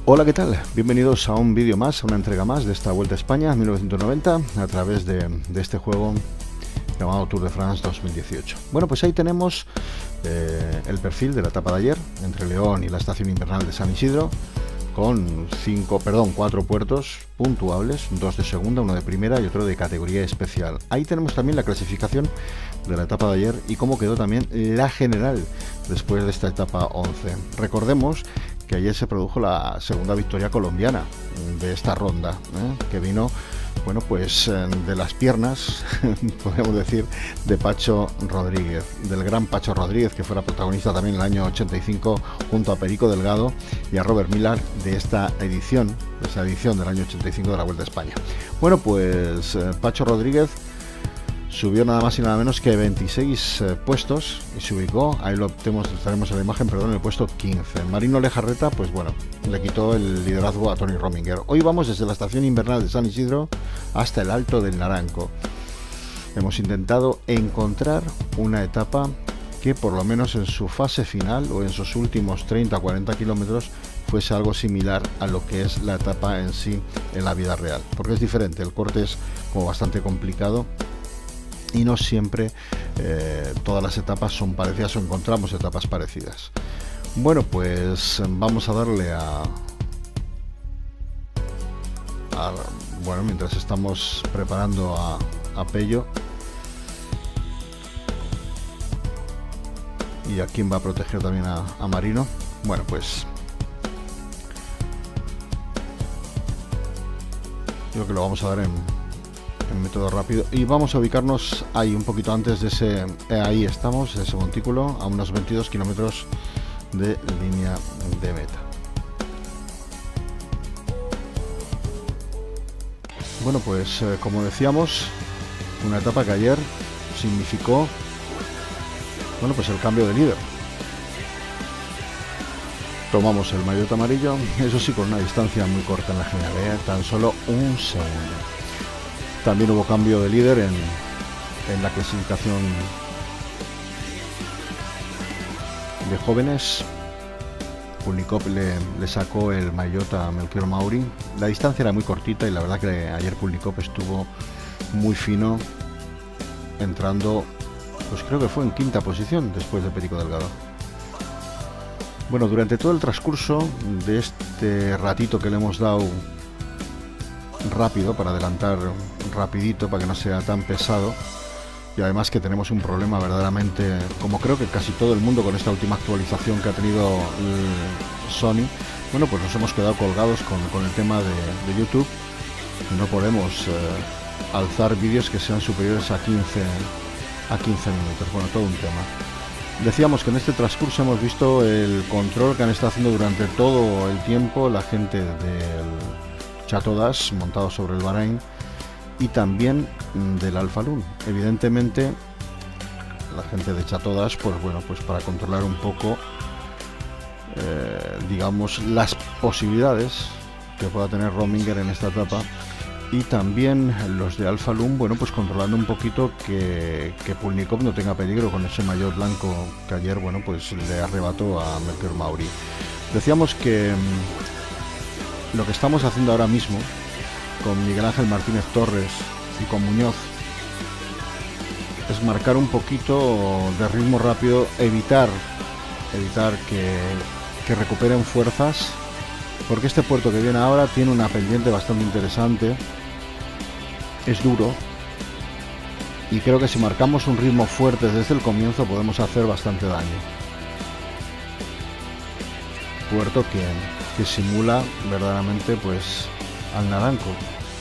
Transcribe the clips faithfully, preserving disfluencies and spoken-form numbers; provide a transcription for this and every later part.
Hola, ¿qué tal? Bienvenidos a un vídeo más, a una entrega más de esta Vuelta a España mil novecientos noventa a través de, de este juego llamado Tour de France dos mil dieciocho. Bueno, pues ahí tenemos eh, el perfil de la etapa de ayer entre León y la estación invernal de San Isidro, con cinco, perdón, cuatro puertos puntuables, dos de segunda, uno de primera y otro de categoría especial. Ahí tenemos también la clasificación de la etapa de ayer y cómo quedó también la general después de esta etapa once. Recordemos que ayer se produjo la segunda victoria colombiana de esta ronda, ¿eh? que vino, bueno, pues de las piernas, podemos decir, de Pacho Rodríguez, del gran Pacho Rodríguez, que fuera protagonista también en el año ochenta y cinco junto a Perico Delgado y a Robert Millar de esta edición, de esa edición del año ochenta y cinco de la Vuelta a España. Bueno, pues eh, Pacho Rodríguez subió nada más y nada menos que veintiséis eh, puestos y se ubicó, ahí lo tenemos, estaremos en la imagen, perdón, en el puesto quince. Marino Lejarreta, pues bueno, le quitó el liderazgo a Tony Rominger. Hoy vamos desde la estación invernal de San Isidro hasta el Alto del Naranco. Hemos intentado encontrar una etapa que por lo menos en su fase final o en sus últimos treinta a cuarenta kilómetros fuese algo similar a lo que es la etapa en sí en la vida real, porque es diferente, el corte es como bastante complicado y no siempre eh, todas las etapas son parecidas o encontramos etapas parecidas. Bueno, pues vamos a darle a, a bueno, mientras estamos preparando a, a Pello y a quien va a proteger también a, a Marino. Bueno, pues creo que lo vamos a dar en en método rápido y vamos a ubicarnos ahí un poquito antes de ese, eh, ahí estamos, ese montículo, a unos veintidós kilómetros de línea de meta. Bueno, pues eh, como decíamos, una etapa que ayer significó, bueno, pues el cambio de líder. Tomamos el maillot amarillo, eso sí, con una distancia muy corta en la general, ¿eh? Tan solo un segundo. También hubo cambio de líder en, en la clasificación de jóvenes. Pulnikov le, le sacó el maillot a Melchior Mauri. La distancia era muy cortita y la verdad que ayer Pulnikov estuvo muy fino, entrando, pues creo que fue en quinta posición después de Perico Delgado. Bueno, durante todo el transcurso de este ratito que le hemos dado rápido, para adelantar rapidito, para que no sea tan pesado, y además que tenemos un problema verdaderamente, como creo que casi todo el mundo con esta última actualización que ha tenido el Sony, bueno, pues nos hemos quedado colgados con, con el tema de, de YouTube y no podemos eh, alzar vídeos que sean superiores a quince minutos. Bueno, todo un tema. Decíamos que en este transcurso hemos visto el control que han estado haciendo durante todo el tiempo la gente del Chateau d'As montado sobre el Bahrein y también del Alfa Lune. Evidentemente la gente de Chateau d'As, pues bueno, pues para controlar un poco eh, digamos las posibilidades que pueda tener Rominger en esta etapa, y también los de Alfa Lune, bueno, pues controlando un poquito que, que Pulnikov no tenga peligro con ese maillot blanco que ayer, bueno, pues le arrebató a Melchior Mauri. Decíamos que lo que estamos haciendo ahora mismo con Miguel Ángel Martínez Torres y con Muñoz es marcar un poquito de ritmo rápido, evitar evitar que, que recuperen fuerzas, porque este puerto que viene ahora tiene una pendiente bastante interesante, es duro y creo que si marcamos un ritmo fuerte desde el comienzo podemos hacer bastante daño. Puerto que que simula verdaderamente pues al Naranco.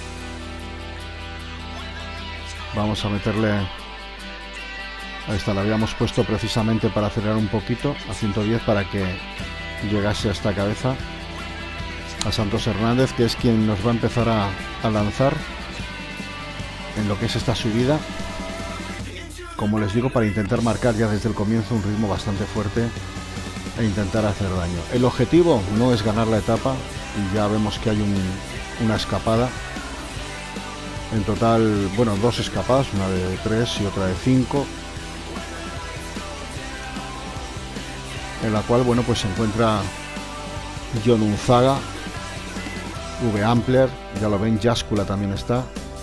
Vamos a meterle, ahí está, la habíamos puesto precisamente para acelerar un poquito a ciento diez para que llegase a esta cabeza a Santos Hernández, que es quien nos va a empezar a, a lanzar en lo que es esta subida, como les digo, para intentar marcar ya desde el comienzo un ritmo bastante fuerte e intentar hacer daño. El objetivo no es ganar la etapa, y ya vemos que hay un, una escapada en total, bueno, dos escapadas, una de tres y otra de cinco, en la cual, bueno, pues se encuentra John Unzaga V-Ampler, ya lo ven, Jaskula también está.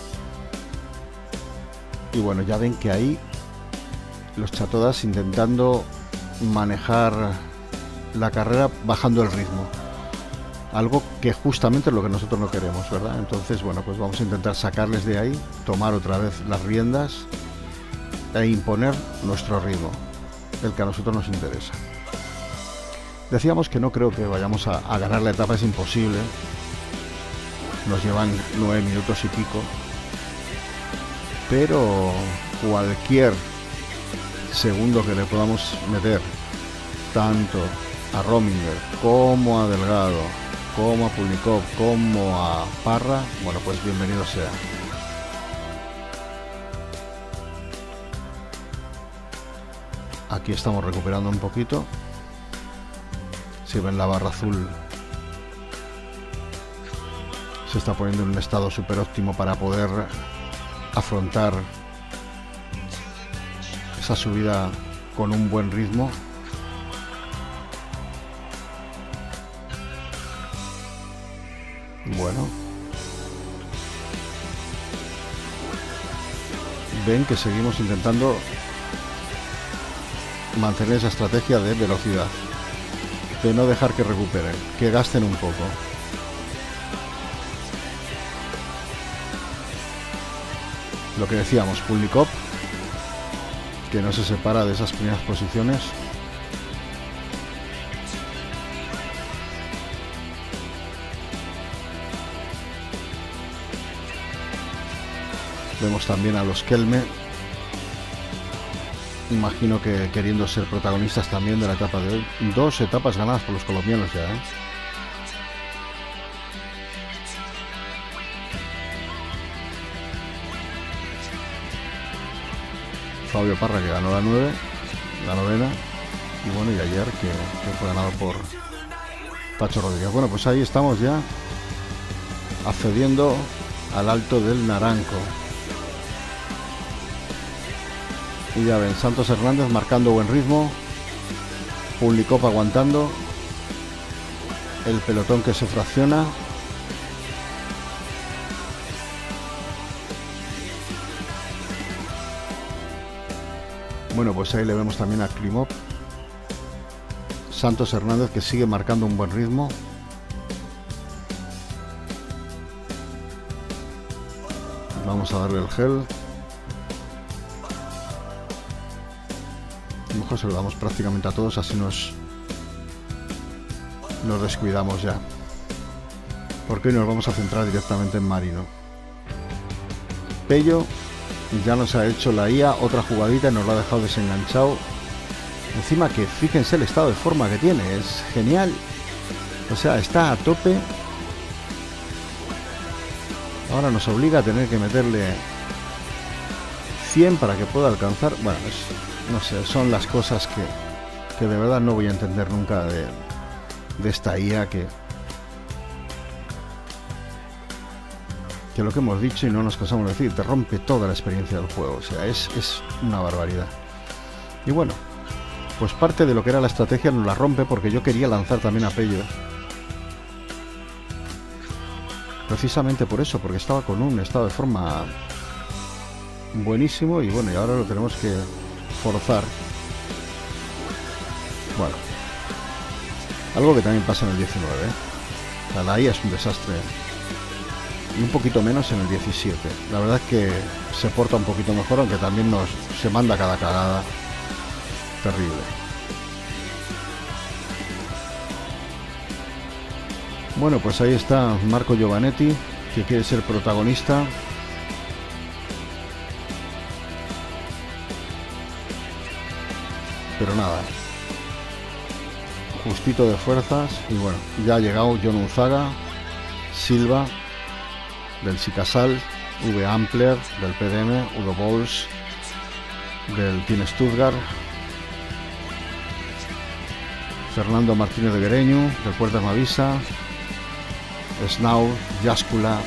Y bueno, ya ven que ahí los Chatodas intentando manejar la carrera bajando el ritmo. Algo que justamente es lo que nosotros no queremos, ¿verdad? Entonces, bueno, pues vamos a intentar sacarles de ahí, tomar otra vez las riendas e imponer nuestro ritmo, el que a nosotros nos interesa. Decíamos que no creo que vayamos a, a ganar la etapa, es imposible. Nos llevan nueve minutos y pico. Pero cualquier segundo que le podamos meter, tanto a Rominger como a Delgado, como a Pulnikov, como a Parra, bueno, pues bienvenido sea. Aquí estamos recuperando un poquito. Si ven, la barra azul se está poniendo en un estado súper óptimo para poder afrontar esa subida con un buen ritmo. Bueno, ven que seguimos intentando mantener esa estrategia de velocidad, de no dejar que recuperen, que gasten un poco. Lo que decíamos, Pulnikov, que no se separa de esas primeras posiciones. Vemos también a los Kelme, imagino que queriendo ser protagonistas también de la etapa de hoy. Dos etapas ganadas por los colombianos ya, ¿eh? Fabio Parra, que ganó la nueve, la novena, y bueno, y ayer que, que fue ganado por Pacho Rodríguez. Bueno, pues ahí estamos ya accediendo al Alto del Naranco. Y ya ven, Santos Hernández marcando buen ritmo, Pulnikov aguantando, el pelotón que se fracciona. Bueno, pues ahí le vemos también a Klimov. Santos Hernández, que sigue marcando un buen ritmo. Vamos a darle el gel. A lo mejor se lo damos prácticamente a todos, así nos, nos descuidamos ya. Porque hoy nos vamos a centrar directamente en Marino. Pello ya nos ha hecho la I A, otra jugadita, y nos lo ha dejado desenganchado. Encima que fíjense el estado de forma que tiene, es genial. O sea, está a tope. Ahora nos obliga a tener que meterle cien para que pueda alcanzar. Bueno, es, no sé, son las cosas que, que de verdad no voy a entender nunca de, de esta I A que... que lo que hemos dicho y no nos cansamos de decir, te rompe toda la experiencia del juego. O sea, es, es una barbaridad. Y bueno, pues parte de lo que era la estrategia nos la rompe, porque yo quería lanzar también a Pello. Precisamente por eso, porque estaba con un estado de forma buenísimo y bueno, y ahora lo tenemos que forzar. Bueno, algo que también pasa en el diecinueve, ¿eh? O sea, la I A es un desastre. Y un poquito menos en el diecisiete. La verdad es que se porta un poquito mejor, aunque también nos se manda cada cagada terrible. Bueno, pues ahí está Marco Giovanetti, que quiere ser protagonista. Pero nada, justito de fuerzas. Y bueno, ya ha llegado John Unzaga, Silva del Sicasal, V-Ampler del P D M, Udo Bols del Team Stuttgart, Fernando Martínez de Guereñu del Puertas Mavisa, Snau, Jaskula.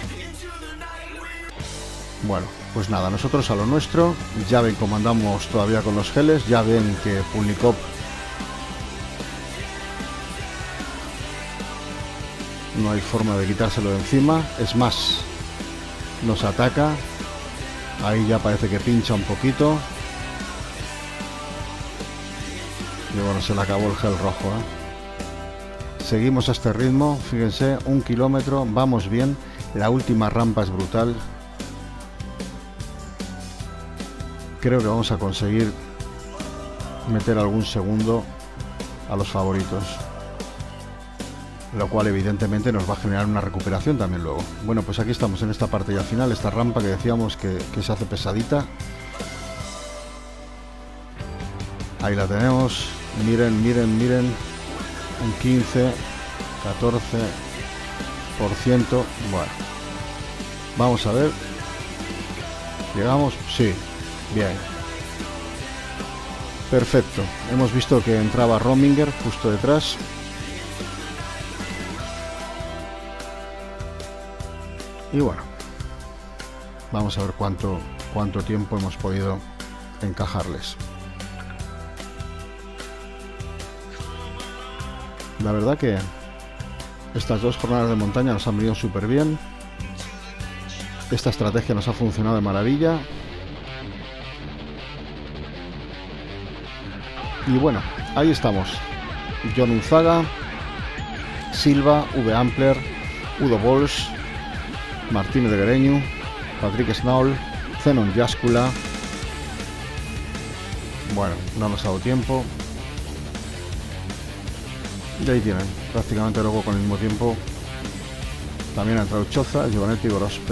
Bueno, pues nada, nosotros a lo nuestro. Ya ven cómo andamos todavía con los geles. Ya ven que Pulnikov no hay forma de quitárselo de encima. Es más, nos ataca. Ahí ya parece que pincha un poquito. Y bueno, se le acabó el gel rojo, ¿eh? Seguimos a este ritmo, fíjense, un kilómetro, vamos bien. La última rampa es brutal. Creo que vamos a conseguir meter algún segundo a los favoritos, lo cual evidentemente nos va a generar una recuperación también luego. Bueno, pues aquí estamos en esta parte ya final, esta rampa que decíamos que, que se hace pesadita. Ahí la tenemos. Miren, miren, miren. Un quince, catorce por ciento. Bueno, vamos a ver. ¿Llegamos? Sí, bien. Perfecto. Hemos visto que entraba Rominger justo detrás. Y bueno, vamos a ver cuánto, cuánto tiempo hemos podido encajarles. La verdad que estas dos jornadas de montaña nos han venido súper bien. Esta estrategia nos ha funcionado de maravilla. Y bueno, ahí estamos. John Unzaga, Silva, V. Ampler, Udo Bols, Martínez de Guereñu, Patrick Snaul, Zenon Yáscula. Bueno, no nos ha dado tiempo. Y ahí tienen, prácticamente luego con el mismo tiempo. También ha entrado Choza, Giovanetti, Gorospe.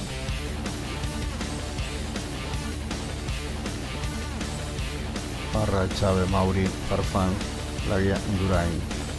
Parra, Chávez, Mauri, Farfán, la guía Indurain.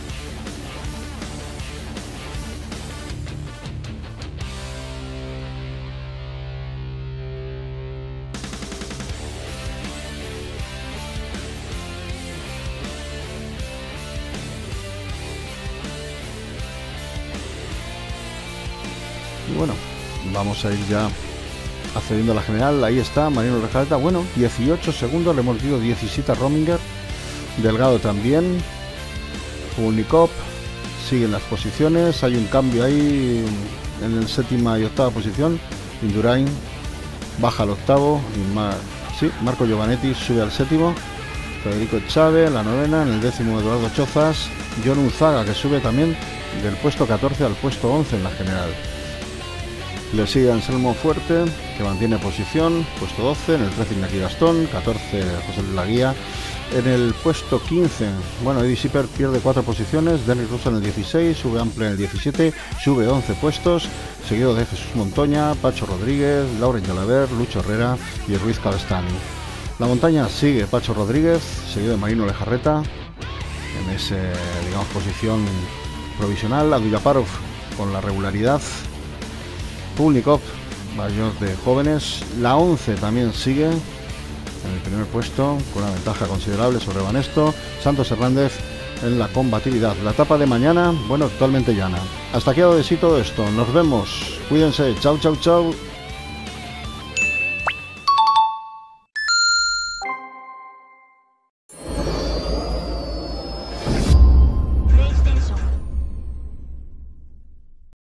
Y bueno, vamos a ir ya accediendo a la general. Ahí está Marino Lejarreta. Bueno, dieciocho segundos, le hemos dado diecisiete a Rominger. Delgado también. Unicop siguen las posiciones. Hay un cambio ahí en el séptima y octava posición. Indurain baja al octavo y Mar sí, Marco Giovanetti sube al séptimo. Federico Chávez la novena. En el décimo Eduardo Chozas. John Unzaga, que sube también del puesto catorce al puesto once en la general. Le sigue Anselmo Fuerte, que mantiene posición, puesto doce. En el trece Iñaki Gastón, catorce José Luis Laguía. En el puesto quince, bueno, Eddie Sipper pierde cuatro posiciones. Denry Russo en el dieciséis, sube Ample en el diecisiete, sube once puestos, seguido de Jesús Montoña, Pacho Rodríguez, Lauren Jalaber, Lucho Herrera y Ruiz Cabestani. La montaña sigue Pacho Rodríguez, seguido de Marino Lejarreta, en esa, digamos, posición provisional. Abdullaparov con la regularidad. Pulnikov, mayor de jóvenes. La once también sigue en el primer puesto con una ventaja considerable sobre Banesto. Santos Hernández en la combatividad. La etapa de mañana, bueno, totalmente llana. Hasta aquí ha dado de sí todo esto. Nos vemos. Cuídense. Chau, chau, chau.